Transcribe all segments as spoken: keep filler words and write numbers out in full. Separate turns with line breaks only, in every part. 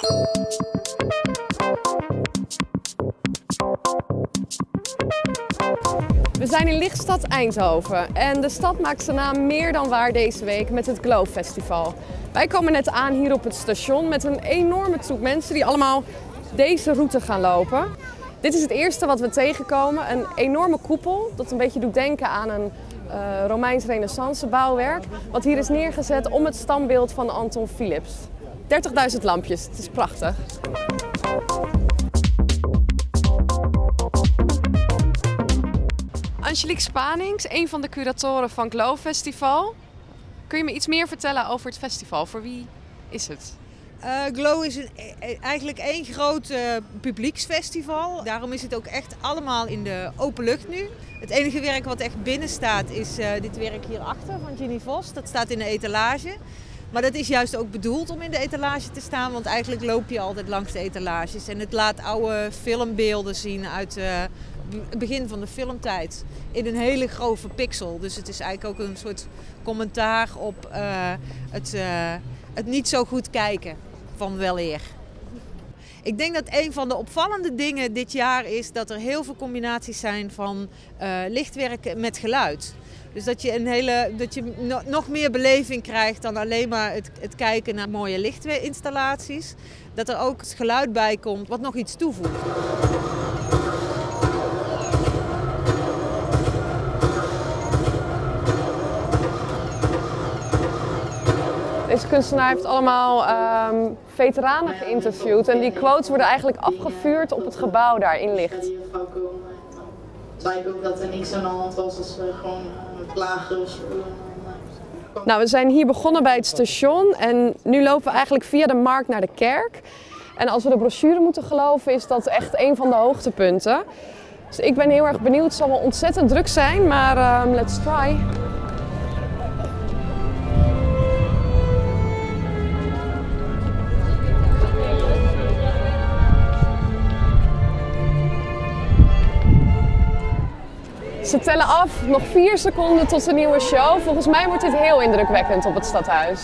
We zijn in Lichtstad Eindhoven en de stad maakt zijn naam meer dan waar deze week met het Glow Festival. Wij komen net aan hier op het station met een enorme troep mensen die allemaal deze route gaan lopen. Dit is het eerste wat we tegenkomen, een enorme koepel dat een beetje doet denken aan een uh, Romeins renaissance bouwwerk. Wat hier is neergezet om het standbeeld van Anton Philips. dertigduizend lampjes, het is prachtig. Angelique Spanings, een van de curatoren van Glow Festival. Kun je me iets meer vertellen over het festival? Voor wie is het?
Uh, Glow is een, eigenlijk één groot uh, publieksfestival. Daarom is het ook echt allemaal in de open lucht nu. Het enige werk wat echt binnen staat is uh, dit werk hierachter van Ginny Vos. Dat staat in de etalage. Maar dat is juist ook bedoeld om in de etalage te staan, want eigenlijk loop je altijd langs de etalages. En het laat oude filmbeelden zien uit uh, het begin van de filmtijd in een hele grove pixel. Dus het is eigenlijk ook een soort commentaar op uh, het, uh, het niet zo goed kijken van weleer. Ik denk dat een van de opvallende dingen dit jaar is dat er heel veel combinaties zijn van uh, lichtwerk met geluid. Dus dat je, een hele, dat je no, nog meer beleving krijgt dan alleen maar het, het kijken naar mooie lichtinstallaties. Dat er ook het geluid bij komt wat nog iets toevoegt.
Deze kunstenaar heeft allemaal um, veteranen geïnterviewd en die quotes worden eigenlijk afgevuurd op het gebouw daar in Licht.
Zei ik ook dat er niks aan de hand was als we gewoon klagen.
Nou, we zijn hier begonnen bij het station en nu lopen we eigenlijk via de markt naar de kerk. En als we de brochure moeten geloven is dat echt een van de hoogtepunten. Dus ik ben heel erg benieuwd, het zal wel ontzettend druk zijn, maar um, let's try. Ze tellen af, nog vier seconden tot een nieuwe show. Volgens mij wordt dit heel indrukwekkend op het stadhuis.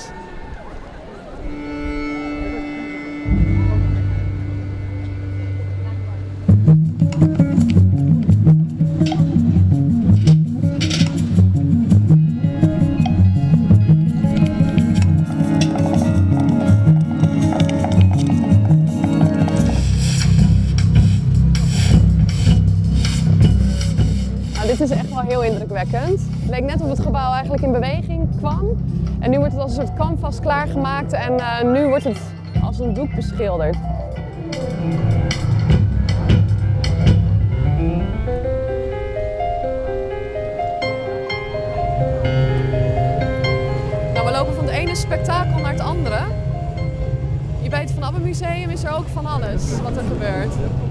Dit is echt wel heel indrukwekkend. Het leek net of het gebouw eigenlijk in beweging kwam. En nu wordt het als een soort canvas klaargemaakt en uh, nu wordt het als een doek beschilderd. Nou, we lopen van het ene spektakel naar het andere. Hier bij het Van Abbe Museum is er ook van alles wat er gebeurt.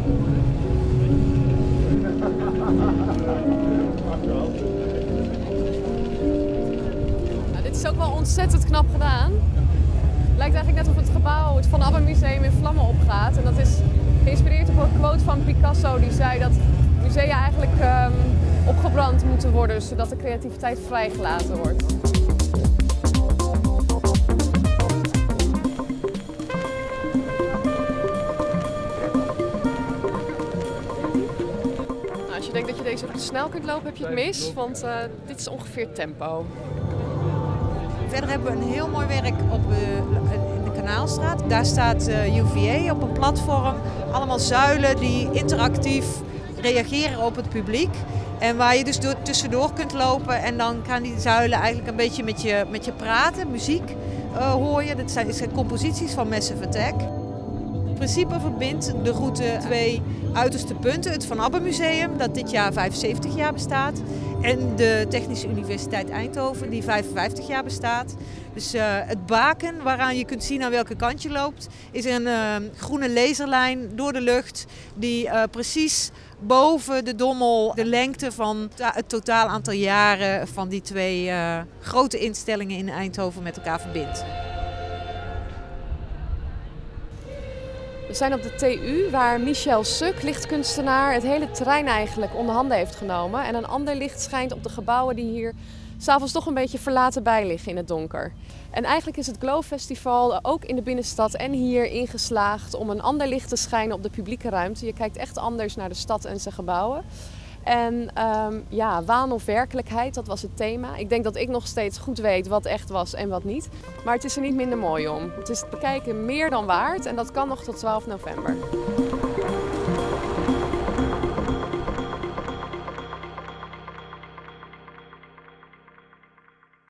Nou, dit is ook wel ontzettend knap gedaan. Het lijkt eigenlijk net of het gebouw, het Van Abbe Museum, in vlammen opgaat. En dat is geïnspireerd op een quote van Picasso die zei dat musea eigenlijk um, opgebrand moeten worden, zodat de creativiteit vrijgelaten wordt. Als je denkt dat je deze ook te snel kunt lopen, heb je het mis, want uh, dit is ongeveer tempo.
Verder hebben we een heel mooi werk op, uh, in de Kanaalstraat. Daar staat uh, U V A op een platform. Allemaal zuilen die interactief reageren op het publiek. En waar je dus door, tussendoor kunt lopen en dan gaan die zuilen eigenlijk een beetje met je, met je praten. Muziek uh, hoor je. Dat zijn, zijn composities van Massive Attack. In principe verbindt de route twee uiterste punten. Het Van Abbe Museum, dat dit jaar vijfenzeventig jaar bestaat. En de Technische Universiteit Eindhoven, die vijfenvijftig jaar bestaat. Dus uh, het baken, waaraan je kunt zien aan welke kant je loopt, is een uh, groene laserlijn door de lucht die uh, precies boven de Dommel de lengte van het totaal aantal jaren van die twee uh, grote instellingen in Eindhoven met elkaar verbindt.
We zijn op de T U waar Michel Suk, lichtkunstenaar, het hele terrein eigenlijk onder handen heeft genomen. En een ander licht schijnt op de gebouwen die hier s'avonds toch een beetje verlaten bij liggen in het donker. En eigenlijk is het Glow Festival ook in de binnenstad en hier ingeslaagd om een ander licht te schijnen op de publieke ruimte. Je kijkt echt anders naar de stad en zijn gebouwen. En um, ja, waan of werkelijkheid, dat was het thema. Ik denk dat ik nog steeds goed weet wat echt was en wat niet. Maar het is er niet minder mooi om. Het is het bekijken meer dan waard en dat kan nog tot twaalf november.